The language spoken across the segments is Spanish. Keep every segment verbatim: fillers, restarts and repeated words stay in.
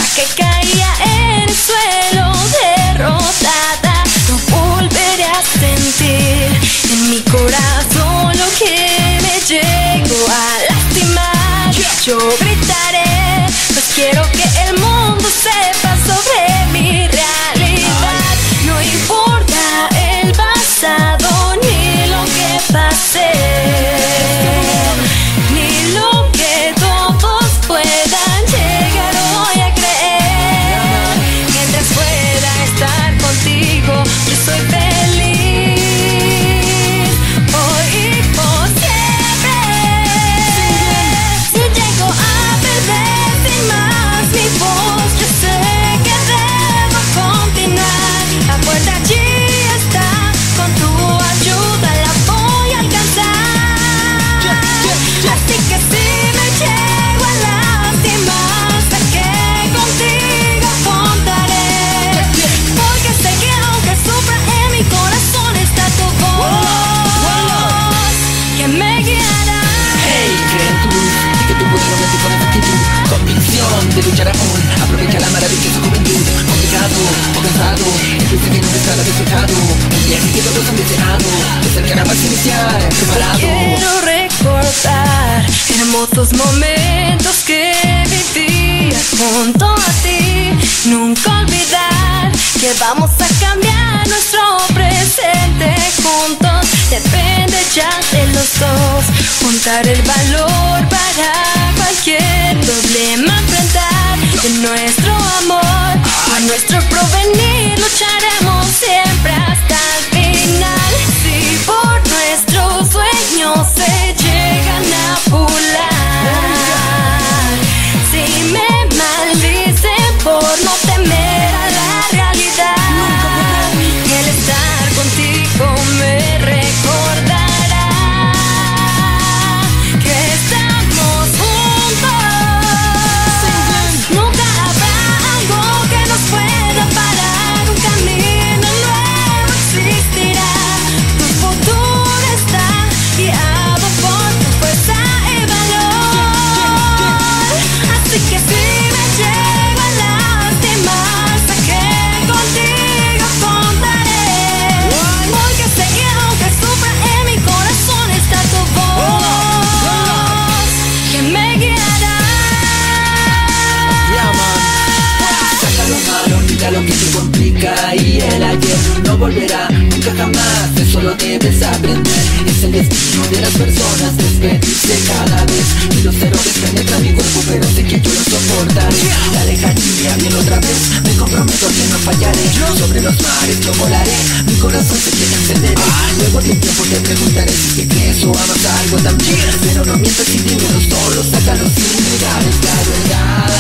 que caía en el suelo derrotada. No volveré a sentir en mi corazón lo que me llegó a lastimar. Yo gritaré, pues quiero que el mundo sepa sobre mi realidad. No importa el pasado ni lo que pasé, ni lo que todos puedan llegar hoy a creer. Mientras pueda estar contigo, yo soy feliz, hoy y por siempre. Si llego a perder sin más mi voz, yo sé que debo continuar. La puerta allí está, con tu ayuda la voy a alcanzar. Así que si me llego a lastimar, sé que contigo contaré, porque sé que aunque sufra en mi corazón está tu voz que me guiará. Hey, cree en tu luz y que tu poder aumente con esa actitud. Convicción de luchar aún, aprovecha la maravillosa juventud. Complicado o cansado, empieza que no está la desfocado. Un viaje que todos han deseado, te acercará más iniciar, preparado. Quiero recordar hermosos momentos que viví junto a ti. Nunca olvidar que vamos a cambiar nuestro presente juntos. Depende ya de los dos, juntar el valor para cualquier problema enfrentar. De nuestro amor a nuestro porvenir lucharemos siempre hasta el final. Si por nuestros sueños se llegan a pular, si me maldicen por no temer a la realidad, el estar contigo me recordará que estamos juntos. Nunca habrá algo que nos pueda parar, un camino nuevo existirá. Tu futuro está guiado por tu fuerza y valor. Así que si me llego a lastimar, sé que contigo contaré, porque sé que aunque sufra en mi corazón está tu voz que me guiará. Saca lo malo, olvida lo que te complica, y el ayer no volverá nunca jamás. Eso lo debes aprender, es el destino de las personas despedirse cada vez. Y los errores penetran mi cuerpo, pero sé que yo lo soportaré. La lejanía viene otra vez, me comprometo que no fallaré. Sobre los mares yo volaré, mi corazón se quiere encender. Luego de un tiempo te preguntaré si te crees o amas algo también, pero no mientas sin dinero, solo sácalo sin mirar, es la verdad.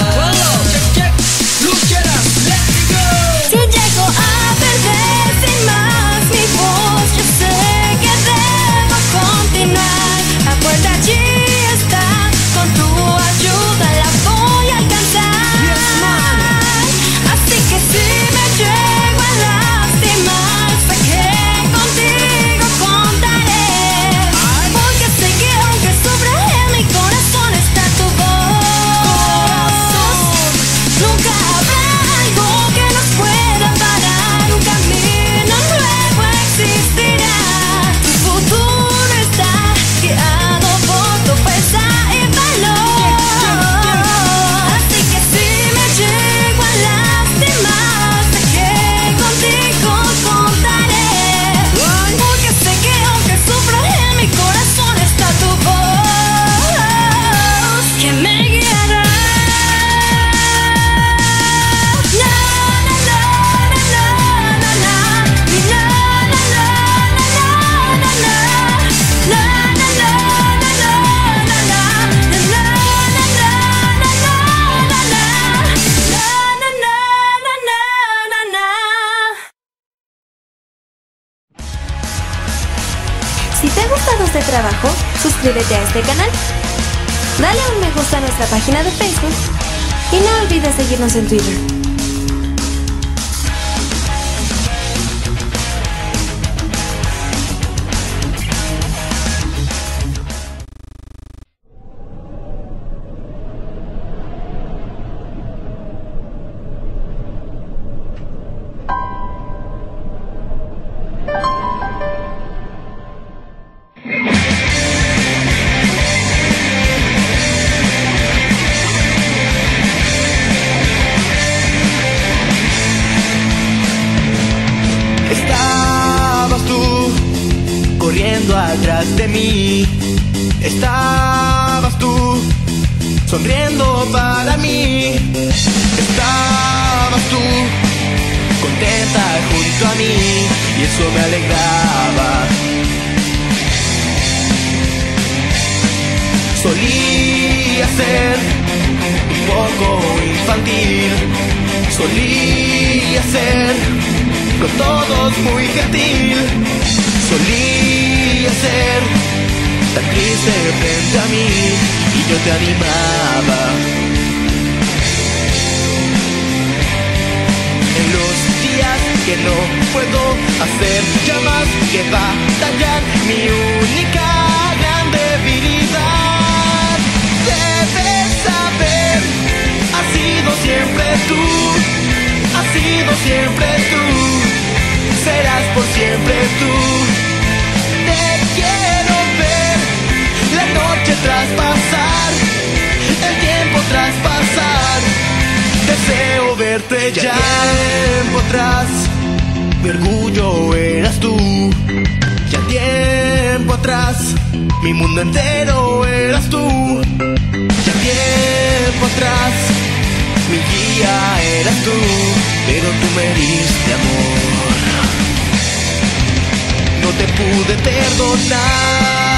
Si llego a perder sin más mi voz, yo sé que debo continuar. La puerta allí está, con tu ayuda la voy a alcanzar. Así que si me llego a lastimar, sé que contigo contaré, porque sé que aunque sufra en mi corazón está tu voz. Nunca habrá algo que nos pueda parar, un camino nuevo existirá. Tu futuro está guiado por tu fuerza y valor. Así que si me llego a lastimar, sé que contigo contaré, porque sé que aunque sufra en mi corazón está tu voz que me guiará. Si te ha gustado este trabajo, suscríbete a este canal, dale un me gusta a nuestra página de Facebook y no olvides seguirnos en Twitter. de mí estabas tú, sonriendo para mí. Estabas tú, contenta junto a mí, y eso me alegraba. Solía ser un poco infantil, solía ser con todos muy gentil, solía ser tan triste frente a mí, y yo te animaba. En los días que no puedo hacer ya más que batallar, mi única gran debilidad, debes saber, has sido siempre tú, has sido siempre tú, serás por siempre tú. Te quiero ver la noche traspasar, el tiempo traspasar, deseo verte ya. Tiempo atrás, mi orgullo eras tú. Ya tiempo atrás, mi mundo entero eras tú. Ya tiempo atrás, mi guía eras tú, pero tú me diste amor. No te pude perdonar.